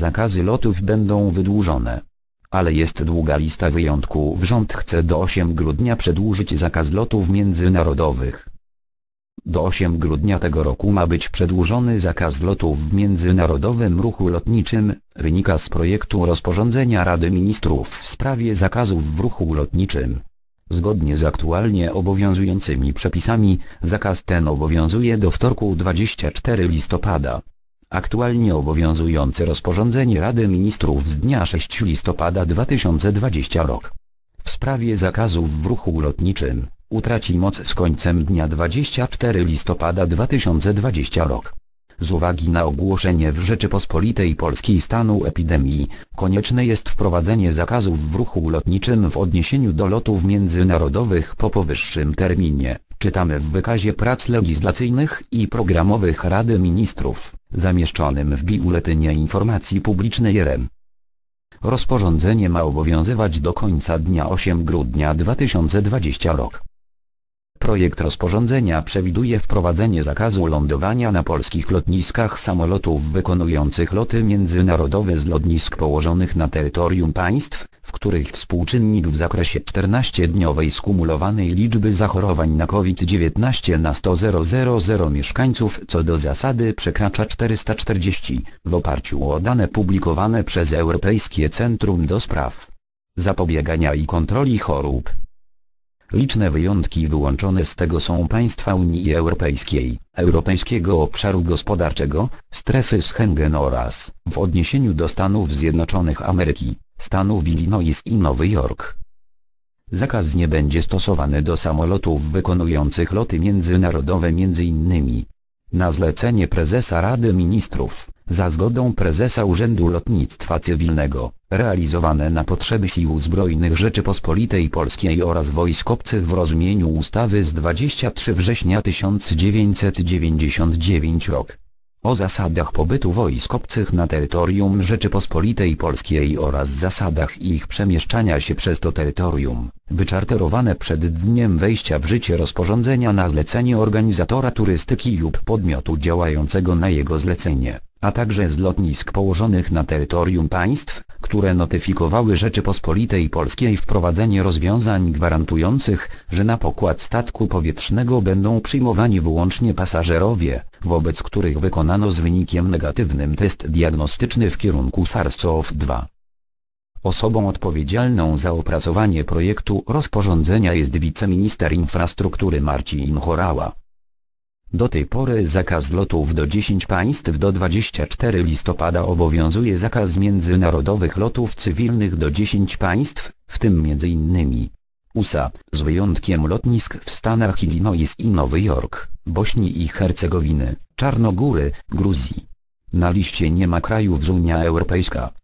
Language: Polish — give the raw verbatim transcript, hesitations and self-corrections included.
zakazy lotów będą wydłużone. Ale jest długa lista wyjątków. Rząd chce do ósmego grudnia przedłużyć zakaz lotów międzynarodowych. Do ósmego grudnia tego roku ma być przedłużony zakaz lotów w międzynarodowym ruchu lotniczym, wynika z projektu rozporządzenia Rady Ministrów w sprawie zakazów w ruchu lotniczym. Zgodnie z aktualnie obowiązującymi przepisami, zakaz ten obowiązuje do wtorku dwudziestego czwartego listopada. Aktualnie obowiązujące rozporządzenie Rady Ministrów z dnia szóstego listopada dwa tysiące dwudziestego roku w sprawie zakazów w ruchu lotniczym utraci moc z końcem dnia dwudziestego czwartego listopada dwa tysiące dwudziestego roku. Z uwagi na ogłoszenie w Rzeczypospolitej Polskiej stanu epidemii, konieczne jest wprowadzenie zakazów w ruchu lotniczym w odniesieniu do lotów międzynarodowych po powyższym terminie, czytamy w wykazie prac legislacyjnych i programowych Rady Ministrów, zamieszczonym w Biuletynie Informacji Publicznej R M. Rozporządzenie ma obowiązywać do końca dnia ósmego grudnia dwa tysiące dwudziestego roku. Projekt rozporządzenia przewiduje wprowadzenie zakazu lądowania na polskich lotniskach samolotów wykonujących loty międzynarodowe z lotnisk położonych na terytorium państw, w których współczynnik w zakresie czternastodniowej skumulowanej liczby zachorowań na COVID dziewiętnaście na sto tysięcy mieszkańców co do zasady przekracza czterysta czterdzieści, w oparciu o dane publikowane przez Europejskie Centrum do Spraw Zapobiegania i Kontroli Chorób. Liczne wyjątki wyłączone z tego są państwa Unii Europejskiej, Europejskiego Obszaru Gospodarczego, Strefy Schengen oraz, w odniesieniu do Stanów Zjednoczonych Ameryki, stanów Illinois i Nowy Jork. Zakaz nie będzie stosowany do samolotów wykonujących loty międzynarodowe między innymi na zlecenie prezesa Rady Ministrów, za zgodą prezesa Urzędu Lotnictwa Cywilnego, realizowane na potrzeby Sił Zbrojnych Rzeczypospolitej Polskiej oraz wojsk obcych w rozumieniu ustawy z dwudziestego trzeciego września tysiąc dziewięćset dziewięćdziesiątego dziewiątego roku. O zasadach pobytu wojsk obcych na terytorium Rzeczypospolitej Polskiej oraz zasadach ich przemieszczania się przez to terytorium, wyczarterowane przed dniem wejścia w życie rozporządzenia na zlecenie organizatora turystyki lub podmiotu działającego na jego zlecenie, a także z lotnisk położonych na terytorium państw, które notyfikowały Rzeczypospolitej Polskiej wprowadzenie rozwiązań gwarantujących, że na pokład statku powietrznego będą przyjmowani wyłącznie pasażerowie, wobec których wykonano z wynikiem negatywnym test diagnostyczny w kierunku SARS-CoV dwa. Osobą odpowiedzialną za opracowanie projektu rozporządzenia jest wiceminister infrastruktury Marcin Horała. Do tej pory zakaz lotów do dziesięciu państw do dwudziestego czwartego listopada obowiązuje zakaz międzynarodowych lotów cywilnych do dziesięciu państw, w tym między innymi U S A, z wyjątkiem lotnisk w stanach Illinois i Nowy Jork, Bośni i Hercegowiny, Czarnogóry, Gruzji. Na liście nie ma krajów z Unia Europejska.